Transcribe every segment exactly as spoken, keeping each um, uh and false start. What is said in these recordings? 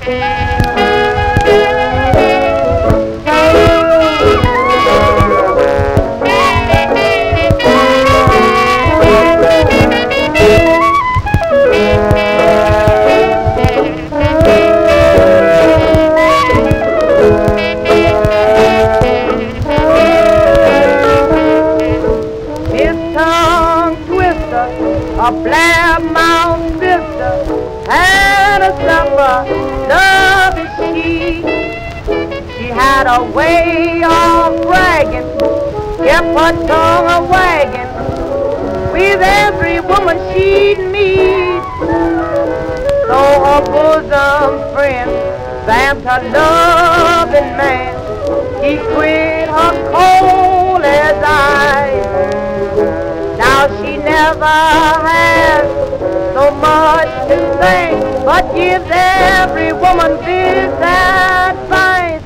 A blab-mouthed sister had a supper, love is she. She had a way of bragging, kept her tongue a-wagging with every woman she'd meet. So her bosom friend vamped her loving man. He quit her cold as ice. Now she never has so much to say, but gives every woman this advice.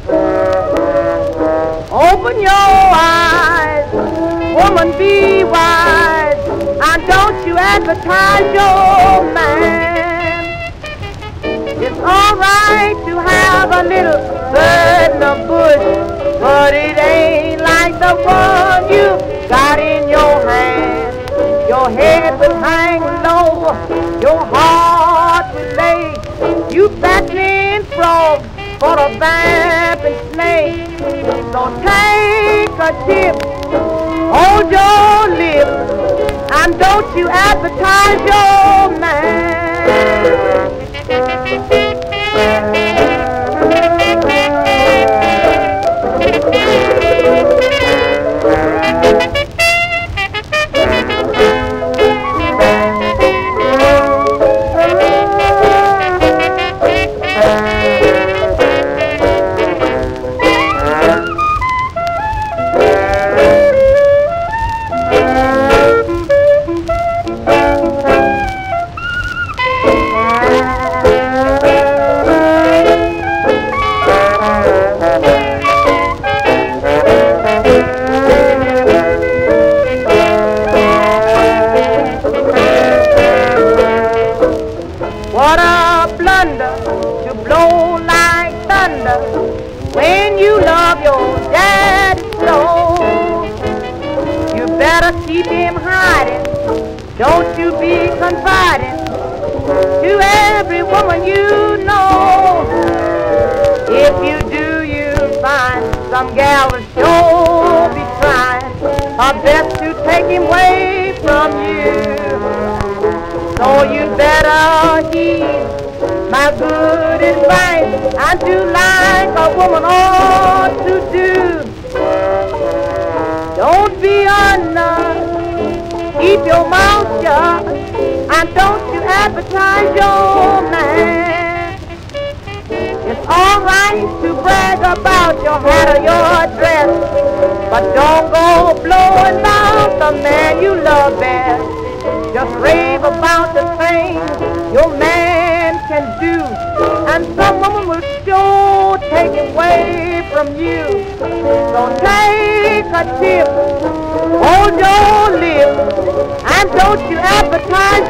Open your eyes, woman, be wise, and don't you advertise your man. It's all right to have a little bird in the bush, but it ain't like the one you got in your hand. Your head will hang low, your heart will lay. You fattening frogs for a vamping snake. So take a tip, hold your lips, and don't you advertise your man. What a blunder to blow like thunder when you love your daddy so. You better keep him hiding, don't you be confiding to every woman you know. If you do, you'll find some gal will sure be trying her best to take him away from you. So you better heed my good advice and do like a woman ought to do. Don't be honest, keep your mouth shut, and don't you advertise your man. It's all right to brag about your hat or your dress, but don't go blowing about the man you love best. Just rave about the things your man can do, and some woman will sure take it away from you. So take a tip, hold your lips, and don't you advertise